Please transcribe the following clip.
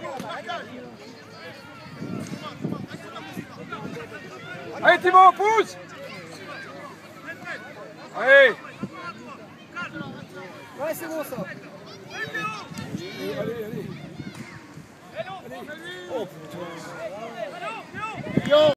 Allez Thibaut, pousse. Allez. Ouais, c'est bon ça. Allez, allez.